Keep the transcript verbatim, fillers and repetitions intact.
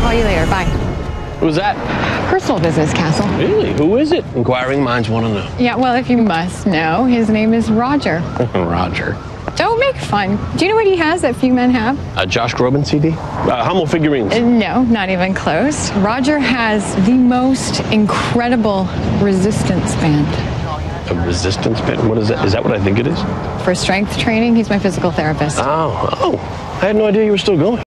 call you later. Bye. Who's that? Personal business, Castle. Really? Who is it? Inquiring minds want to know. Yeah, well, if you must know, his name is Roger. Roger. Don't make fun. Do you know what he has that few men have? A Josh Groban C D? Uh, Hummel figurines? Uh, no, not even close. Roger has the most incredible resistance band. A resistance band? What is that? Is that what I think it is? For strength training, he's my physical therapist. Oh, oh. I had no idea you were still going.